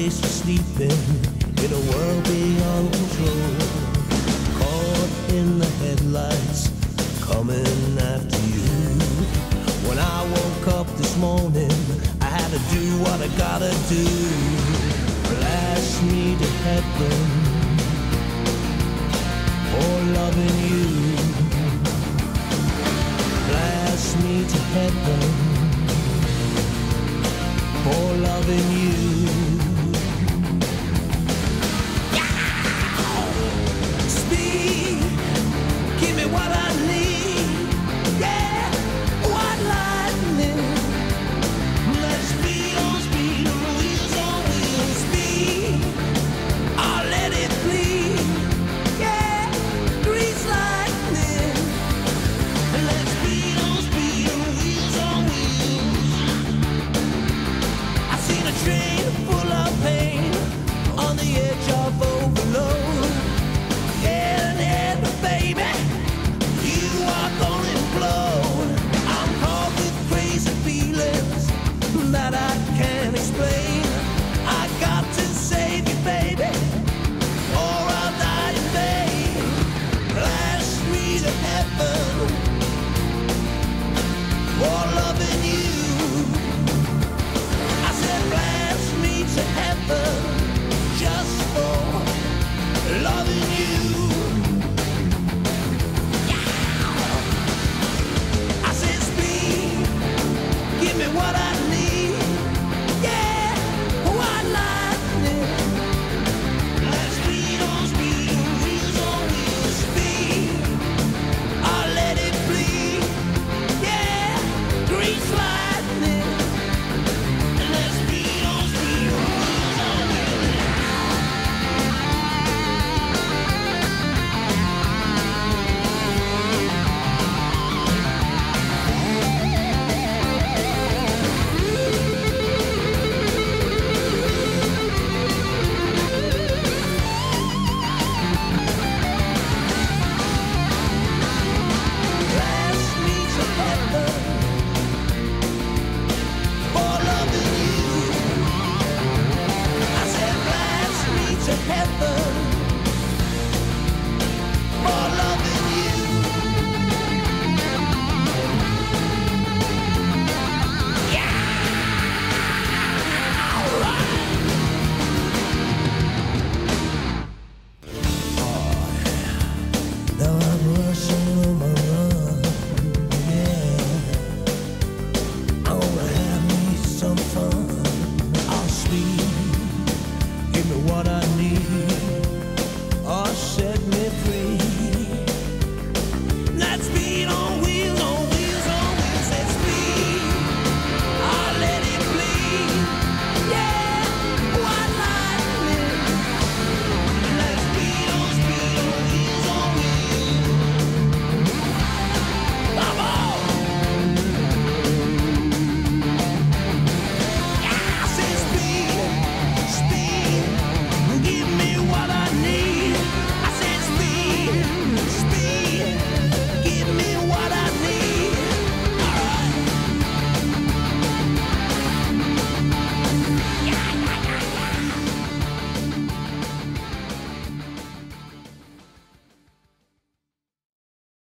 place for sleeping in a world beyond control. Caught in the headlights, coming after you. When I woke up this morning, I had to do what I gotta do. Blast me to heaven for loving you. Blast me to heaven for loving you.